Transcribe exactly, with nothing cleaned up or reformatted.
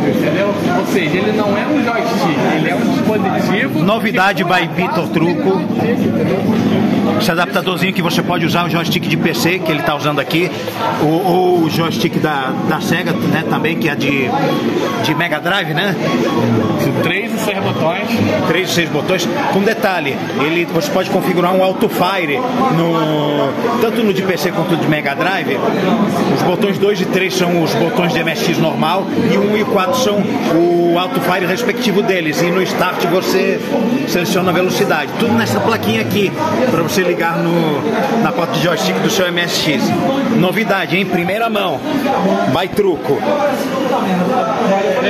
entendeu? Ou seja, ele não é um joystick, ele é um dispositivo. Novidade by Vitor Truco. Esse adaptadorzinho que você pode usar o joystick de P C, que ele está usando aqui, ou o joystick da, da Sega, né, também, que é de, de Mega Drive, né? Três e seis botões. Três e seis botões. Com detalhe, ele, você pode configurar um auto-fire no, tanto no de P C quanto no de Mega Drive. Os botões dois e três são os botões de M S X normal e um e quatro são o auto-fire respectivo deles. E no Start você seleciona a velocidade. Tudo nessa plaquinha aqui, para você ligar no, na porta de joystick do seu M S X. Novidade, em primeira mão. Vai Truco.